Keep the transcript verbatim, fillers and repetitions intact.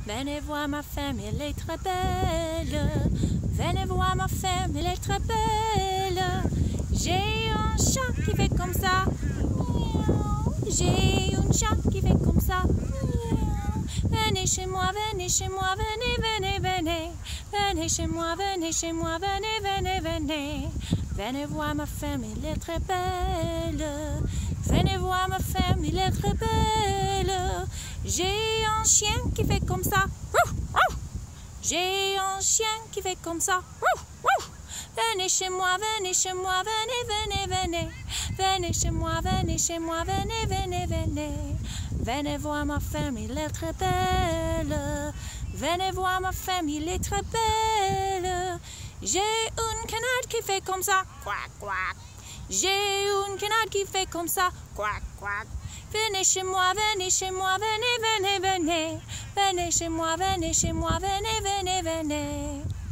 Venez voir ma ferme, elle est très belle. Venez voir ma ferme, elle est très belle. J'ai un chat qui fait comme ça. J'ai un chat qui fait comme ça. Venez chez moi, venez chez moi, venez, venez, venez. Venez chez moi, venez chez moi, venez, venez, venez. Venez voir ma ferme, elle est très belle. Venez voir ma ferme, elle est très belle. J'ai un chien qui fait comme ça. J'ai un chien qui fait comme ça. Venez chez moi, venez chez moi, venez, venez, venez. Venez chez moi, venez chez moi, venez, venez, venez. Venez voir ma ferme, elle est très belle. Venez voir ma ferme, elle est très belle. J'ai une canard qui fait comme ça. Quack, quack. J'ai une canard qui fait comme ça. Quack, quack. Venez chez moi, venez chez moi, venez, venez, venez. Venez chez moi, venez chez moi, venez, venez, venez.